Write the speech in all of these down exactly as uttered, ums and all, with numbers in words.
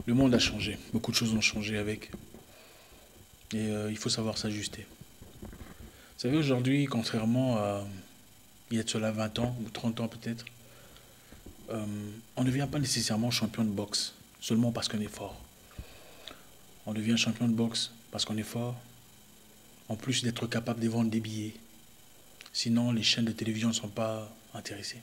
Le monde a changé, beaucoup de choses ont changé avec. Et euh, il faut savoir s'ajuster. Vous savez, aujourd'hui, contrairement à il y a de cela vingt ans ou trente ans peut-être, euh, on ne devient pas nécessairement champion de boxe seulement parce qu'on est fort. On devient champion de boxe parce qu'on est fort, en plus d'être capable de vendre des billets. Sinon, les chaînes de télévision ne sont pas intéressées.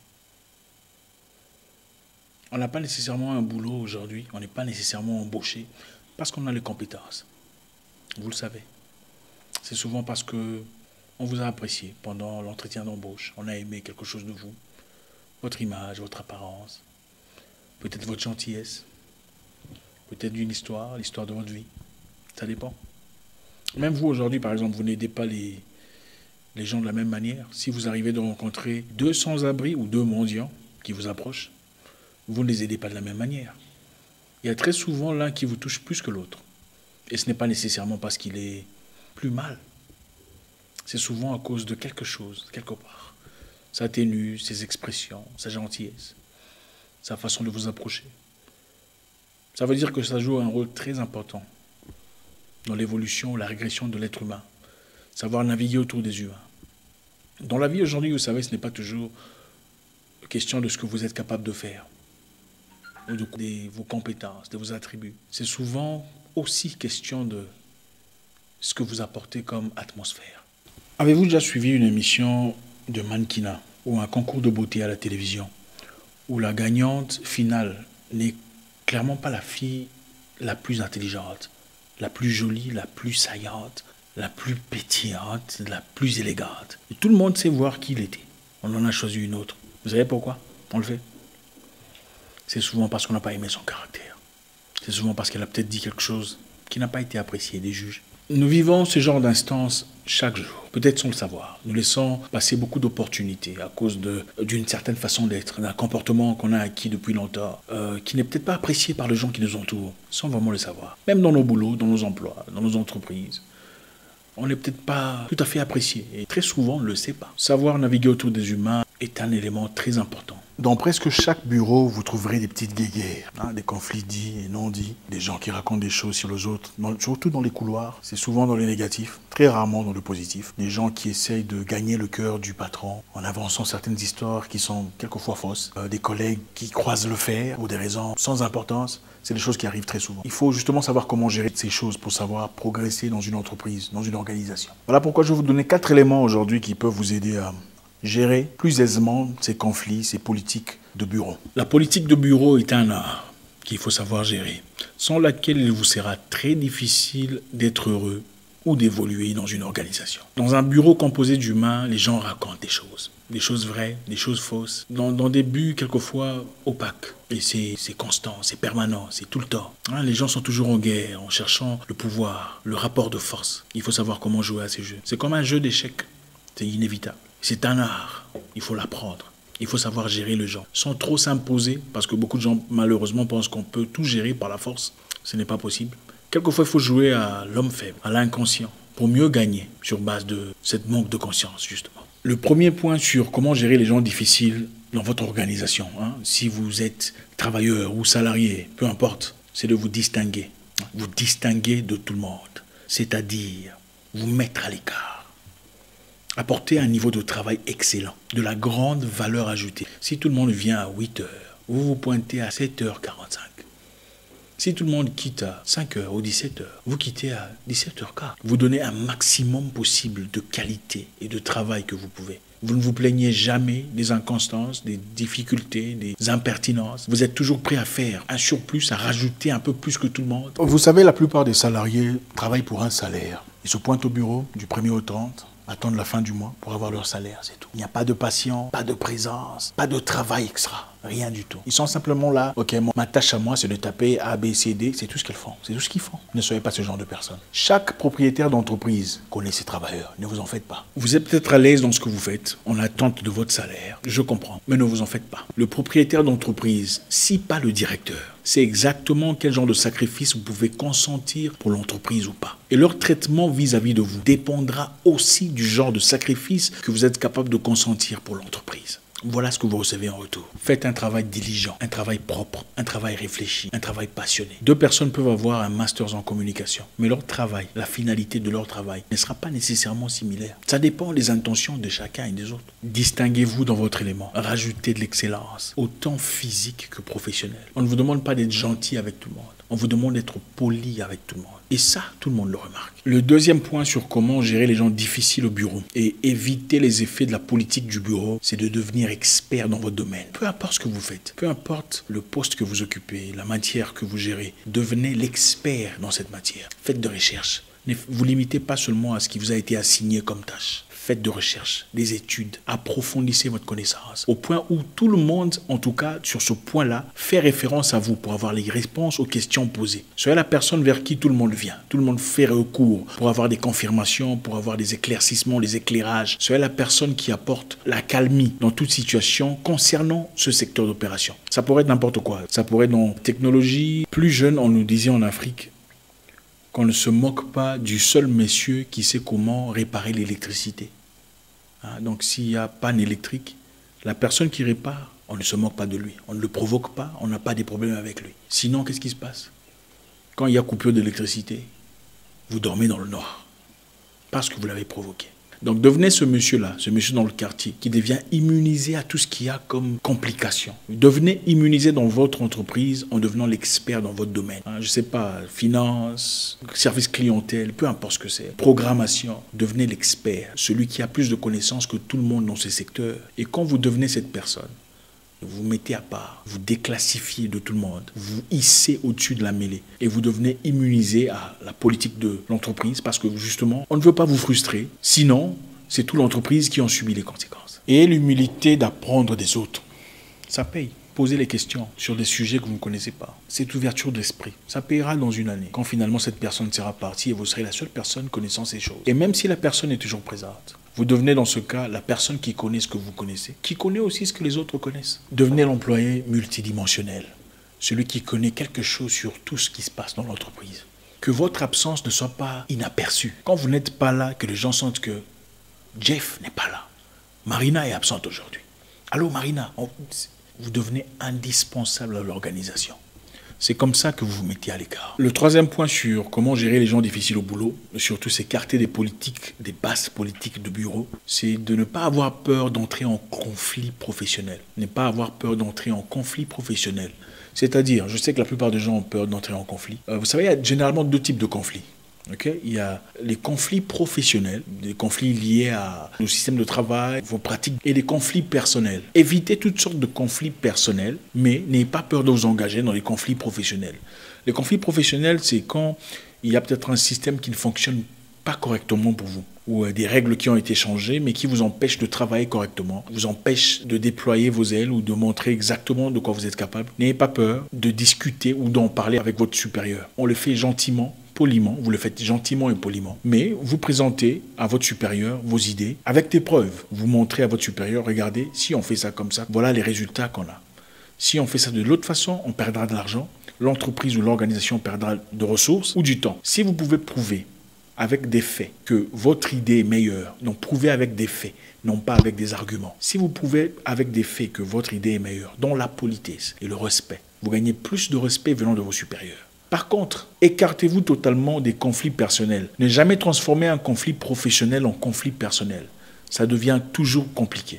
On n'a pas nécessairement un boulot aujourd'hui, on n'est pas nécessairement embauché parce qu'on a les compétences. Vous le savez. C'est souvent parce que on vous a apprécié pendant l'entretien d'embauche. On a aimé quelque chose de vous. Votre image, votre apparence, peut-être votre gentillesse, peut-être une histoire, l'histoire de votre vie. Ça dépend. Même vous, aujourd'hui, par exemple, vous n'aidez pas les, les gens de la même manière. Si vous arrivez de rencontrer deux sans-abri ou deux mendiants qui vous approchent, vous ne les aidez pas de la même manière. Il y a très souvent l'un qui vous touche plus que l'autre. Et ce n'est pas nécessairement parce qu'il est plus mal. C'est souvent à cause de quelque chose, quelque part. Sa tenue, ses expressions, sa gentillesse, sa façon de vous approcher. Ça veut dire que ça joue un rôle très important dans l'évolution, la régression de l'être humain. Savoir naviguer autour des humains. Dans la vie aujourd'hui, vous savez, ce n'est pas toujours question de ce que vous êtes capable de faire, ou de, de vos compétences, de vos attributs. C'est souvent aussi question de ce que vous apportez comme atmosphère. Avez-vous déjà suivi une émission de mannequinat ou un concours de beauté à la télévision où la gagnante finale n'est clairement pas la fille la plus intelligente, la plus jolie, la plus saillante, la plus pétillante, la plus élégante. Et tout le monde sait voir qui il était. On en a choisi une autre. Vous savez pourquoi on le fait? C'est souvent parce qu'on n'a pas aimé son caractère. C'est souvent parce qu'elle a peut-être dit quelque chose qui n'a pas été apprécié des juges. Nous vivons ce genre d'instance chaque jour, peut-être sans le savoir. Nous laissons passer beaucoup d'opportunités à cause de, d'une certaine façon d'être, d'un comportement qu'on a acquis depuis longtemps, euh, qui n'est peut-être pas apprécié par les gens qui nous entourent, sans vraiment le savoir. Même dans nos boulots, dans nos emplois, dans nos entreprises, on n'est peut-être pas tout à fait apprécié. Et très souvent, on ne le sait pas. Savoir naviguer autour des humains est un élément très important. Dans presque chaque bureau, vous trouverez des petites guéguerres, hein, des conflits dits et non dits, des gens qui racontent des choses sur les autres, dans, surtout dans les couloirs. C'est souvent dans le négatif, très rarement dans le positif. Des gens qui essayent de gagner le cœur du patron en avançant certaines histoires qui sont quelquefois fausses. Euh, des collègues qui croisent le fer pour des raisons sans importance. C'est des choses qui arrivent très souvent. Il faut justement savoir comment gérer ces choses pour savoir progresser dans une entreprise, dans une organisation. Voilà pourquoi je vais vous donner quatre éléments aujourd'hui qui peuvent vous aider à gérer plus aisément ces conflits, ces politiques de bureau. La politique de bureau est un art qu'il faut savoir gérer, sans laquelle il vous sera très difficile d'être heureux ou d'évoluer dans une organisation. Dans un bureau composé d'humains, les gens racontent des choses. Des choses vraies, des choses fausses, dans, dans des buts quelquefois opaques. Et c'est, c'est constant, c'est permanent, c'est tout le temps. Hein, les gens sont toujours en guerre, en cherchant le pouvoir, le rapport de force. Il faut savoir comment jouer à ces jeux. C'est comme un jeu d'échecs, c'est inévitable. C'est un art, il faut l'apprendre. Il faut savoir gérer le genre, sans trop s'imposer, parce que beaucoup de gens malheureusement pensent qu'on peut tout gérer par la force. Ce n'est pas possible. Quelquefois, il faut jouer à l'homme faible, à l'inconscient, pour mieux gagner sur base de cette manque de conscience, justement. Le premier point sur comment gérer les gens difficiles dans votre organisation, hein, si vous êtes travailleur ou salarié, peu importe, c'est de vous distinguer. Vous distinguer de tout le monde, c'est-à-dire vous mettre à l'écart. Apporter un niveau de travail excellent, de la grande valeur ajoutée. Si tout le monde vient à huit heures, vous vous pointez à sept heures quarante-cinq. Si tout le monde quitte à cinq heures ou dix-sept heures, vous quittez à dix-sept heures quinze. Vous donnez un maximum possible de qualité et de travail que vous pouvez. Vous ne vous plaignez jamais des inconstances, des difficultés, des impertinences. Vous êtes toujours prêt à faire un surplus, à rajouter un peu plus que tout le monde. Vous savez, la plupart des salariés travaillent pour un salaire. Ils se pointent au bureau du premier au trente. Attendent la fin du mois pour avoir leur salaire, c'est tout. Il n'y a pas de patience, pas de présence, pas de travail extra, rien du tout. Ils sont simplement là, ok, ma tâche à moi c'est de taper A, B, C, D, c'est tout ce qu'ils font, c'est tout ce qu'ils font. Ne soyez pas ce genre de personnes. Chaque propriétaire d'entreprise connaît ses travailleurs, ne vous en faites pas. Vous êtes peut-être à l'aise dans ce que vous faites, en attente de votre salaire, je comprends, mais ne vous en faites pas. Le propriétaire d'entreprise, si pas le directeur, c'est exactement quel genre de sacrifice vous pouvez consentir pour l'entreprise ou pas. Et leur traitement vis-à-vis de vous dépendra aussi du genre de sacrifice que vous êtes capable de consentir pour l'entreprise. Voilà ce que vous recevez en retour. Faites un travail diligent, un travail propre, un travail réfléchi, un travail passionné. Deux personnes peuvent avoir un master en communication, mais leur travail, la finalité de leur travail ne sera pas nécessairement similaire. Ça dépend des intentions de chacun et des autres. Distinguez-vous dans votre élément. Rajoutez de l'excellence, autant physique que professionnelle. On ne vous demande pas d'être gentil avec tout le monde. On vous demande d'être poli avec tout le monde. Et ça, tout le monde le remarque. Le deuxième point sur comment gérer les gens difficiles au bureau et éviter les effets de la politique du bureau, c'est de devenir expert dans votre domaine. Peu importe ce que vous faites, peu importe le poste que vous occupez, la matière que vous gérez, devenez l'expert dans cette matière. Faites de recherche. Ne vous limitez pas seulement à ce qui vous a été assigné comme tâche. Faites de recherche, des études, approfondissez votre connaissance. Au point où tout le monde, en tout cas sur ce point-là, fait référence à vous pour avoir les réponses aux questions posées. Soyez la personne vers qui tout le monde vient. Tout le monde fait recours pour avoir des confirmations, pour avoir des éclaircissements, des éclairages. Soyez la personne qui apporte la calmie dans toute situation concernant ce secteur d'opération. Ça pourrait être n'importe quoi. Ça pourrait être dans la technologie. Plus jeune, on nous disait en Afrique qu'on ne se moque pas du seul monsieur qui sait comment réparer l'électricité. Hein, donc s'il y a panne électrique, la personne qui répare, on ne se moque pas de lui. On ne le provoque pas, on n'a pas des problèmes avec lui. Sinon, qu'est-ce qui se passe? Quand il y a coupure d'électricité, vous dormez dans le noir parce que vous l'avez provoqué. Donc devenez ce monsieur-là, ce monsieur dans le quartier, qui devient immunisé à tout ce qu'il y a comme complications. Devenez immunisé dans votre entreprise en devenant l'expert dans votre domaine. Hein, je ne sais pas, finance, service clientèle, peu importe ce que c'est, programmation. Devenez l'expert, celui qui a plus de connaissances que tout le monde dans ces secteurs. Et quand vous devenez cette personne, vous vous mettez à part, vous déclassifiez de tout le monde, vous hissez au-dessus de la mêlée et vous devenez immunisé à la politique de l'entreprise parce que justement, on ne veut pas vous frustrer, sinon c'est toute l'entreprise qui en subit les conséquences. Et l'humilité d'apprendre des autres, ça paye. Posez les questions sur des sujets que vous ne connaissez pas. Cette ouverture d'esprit, ça payera dans une année. Quand finalement cette personne sera partie et vous serez la seule personne connaissant ces choses. Et même si la personne est toujours présente, vous devenez dans ce cas la personne qui connaît ce que vous connaissez, qui connaît aussi ce que les autres connaissent. Devenez l'employé multidimensionnel, celui qui connaît quelque chose sur tout ce qui se passe dans l'entreprise. Que votre absence ne soit pas inaperçue. Quand vous n'êtes pas là, que les gens sentent que Jeff n'est pas là. Marina est absente aujourd'hui. Allô Marina, on... vous devenez indispensable à l'organisation. C'est comme ça que vous vous mettez à l'écart. Le troisième point sur comment gérer les gens difficiles au boulot, surtout s'écarter des politiques, des basses politiques de bureau, c'est de ne pas avoir peur d'entrer en conflit professionnel. Ne pas avoir peur d'entrer en conflit professionnel. C'est-à-dire, je sais que la plupart des gens ont peur d'entrer en conflit. Euh, vous savez, il y a généralement deux types de conflits. Okay? Il y a les conflits professionnels, des conflits liés à nos systèmes de travail, vos pratiques, et des conflits personnels. Évitez toutes sortes de conflits personnels, mais n'ayez pas peur de vous engager dans les conflits professionnels. Les conflits professionnels, c'est quand il y a peut-être un système qui ne fonctionne pas correctement pour vous, ou des règles qui ont été changées, mais qui vous empêchent de travailler correctement, vous empêchent de déployer vos ailes ou de montrer exactement de quoi vous êtes capable. N'ayez pas peur de discuter ou d'en parler avec votre supérieur. On le fait gentiment, poliment, vous le faites gentiment et poliment, mais vous présentez à votre supérieur vos idées avec des preuves. Vous montrez à votre supérieur, regardez, si on fait ça comme ça, voilà les résultats qu'on a. Si on fait ça de l'autre façon, on perdra de l'argent, l'entreprise ou l'organisation perdra de ressources ou du temps. Si vous pouvez prouver avec des faits que votre idée est meilleure, donc prouvez avec des faits, non pas avec des arguments. Si vous prouvez avec des faits que votre idée est meilleure, dont la politesse et le respect, vous gagnez plus de respect venant de vos supérieurs. Par contre, écartez-vous totalement des conflits personnels. Ne jamais transformer un conflit professionnel en conflit personnel. Ça devient toujours compliqué.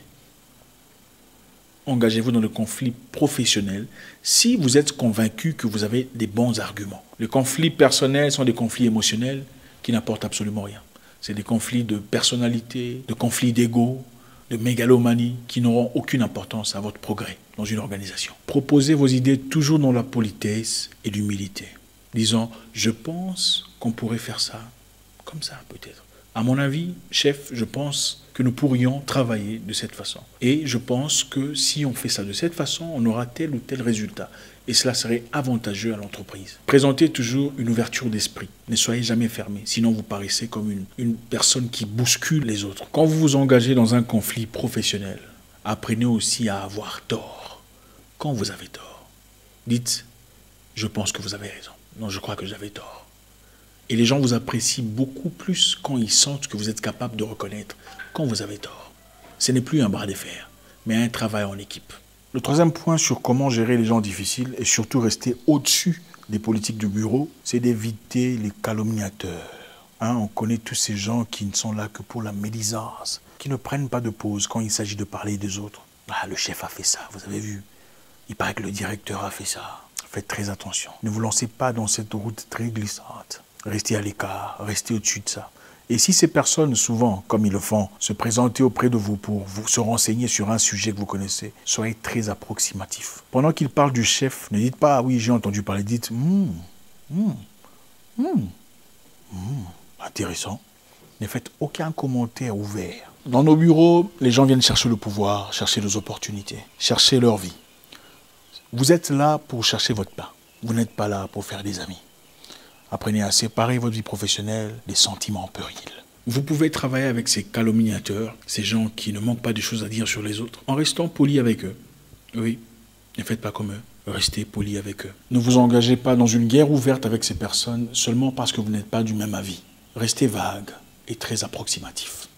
Engagez-vous dans le conflit professionnel si vous êtes convaincu que vous avez des bons arguments. Les conflits personnels sont des conflits émotionnels qui n'apportent absolument rien. C'est des conflits de personnalité, de conflits d'ego, de mégalomanie qui n'auront aucune importance à votre progrès dans une organisation. Proposez vos idées toujours dans la politesse et l'humilité. Disons, je pense qu'on pourrait faire ça comme ça peut-être. À mon avis, chef, je pense que nous pourrions travailler de cette façon. Et je pense que si on fait ça de cette façon, on aura tel ou tel résultat. Et cela serait avantageux à l'entreprise. Présentez toujours une ouverture d'esprit. Ne soyez jamais fermé, sinon vous paraissez comme une, une personne qui bouscule les autres. Quand vous vous engagez dans un conflit professionnel, apprenez aussi à avoir tort. Quand vous avez tort, dites, je pense que vous avez raison. Non, je crois que j'avais tort. Et les gens vous apprécient beaucoup plus quand ils sentent que vous êtes capable de reconnaître quand vous avez tort. Ce n'est plus un bras de fer, mais un travail en équipe. Le troisième point sur comment gérer les gens difficiles et surtout rester au-dessus des politiques du bureau, c'est d'éviter les calomniateurs. Hein, on connaît tous ces gens qui ne sont là que pour la médisance, qui ne prennent pas de pause quand il s'agit de parler des autres. Ah, le chef a fait ça, vous avez vu. Il paraît que le directeur a fait ça. Faites très attention. Ne vous lancez pas dans cette route très glissante. Restez à l'écart, restez au-dessus de ça. Et si ces personnes, souvent, comme ils le font, se présenter auprès de vous pour vous se renseigner sur un sujet que vous connaissez, soyez très approximatif. Pendant qu'ils parlent du chef, ne dites pas « ah oui, j'ai entendu parler », dites hmm, hmm, hmm, hmm, intéressant. Ne faites aucun commentaire ouvert. Dans nos bureaux, les gens viennent chercher le pouvoir, chercher les opportunités, chercher leur vie. Vous êtes là pour chercher votre pain. Vous n'êtes pas là pour faire des amis. Apprenez à séparer votre vie professionnelle des sentiments puérils. Vous pouvez travailler avec ces calomniateurs, ces gens qui ne manquent pas de choses à dire sur les autres, en restant poli avec eux. Oui, ne faites pas comme eux. Restez poli avec eux. Ne vous engagez pas dans une guerre ouverte avec ces personnes seulement parce que vous n'êtes pas du même avis. Restez vague et très approximatif.